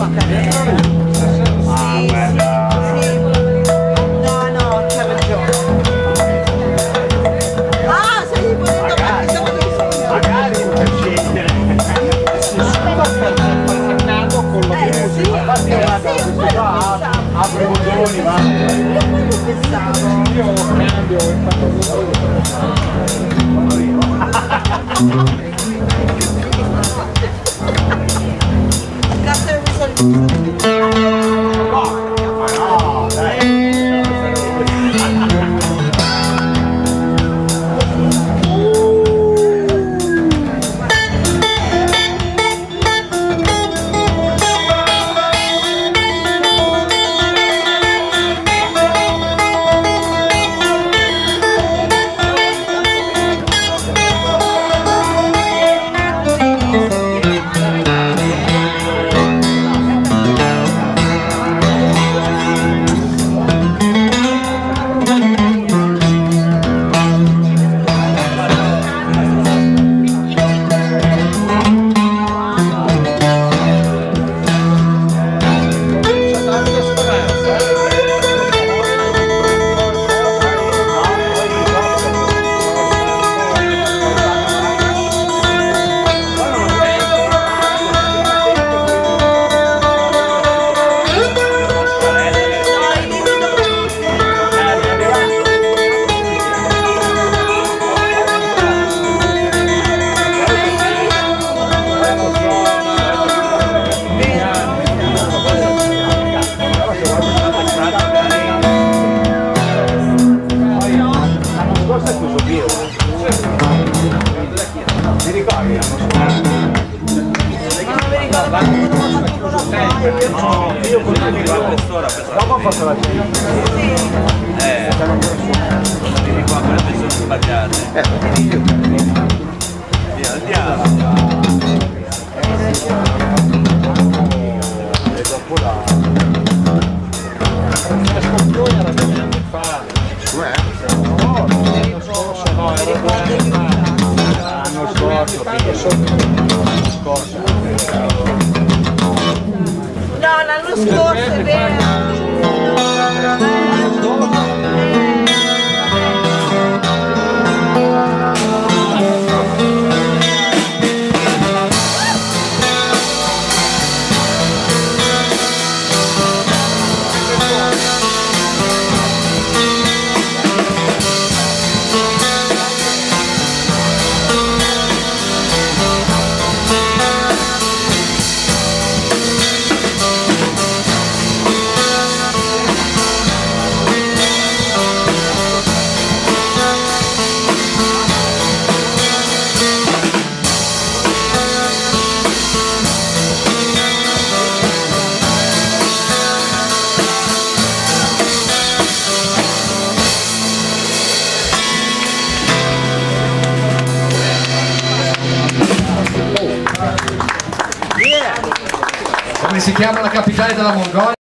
apro i bottoni, va. Io cambio e faccio io con dopo ho fatto la cena. Vieni qua con le persone sbagliate. Via, andiamo. E dopo la scorpione era 2 anni fa. Com'è? No, l'anno scorso, no, era 2 anni fa. L'anno scorso. No, l'anno scorso è vero. Come si chiama la capitale della Mongolia?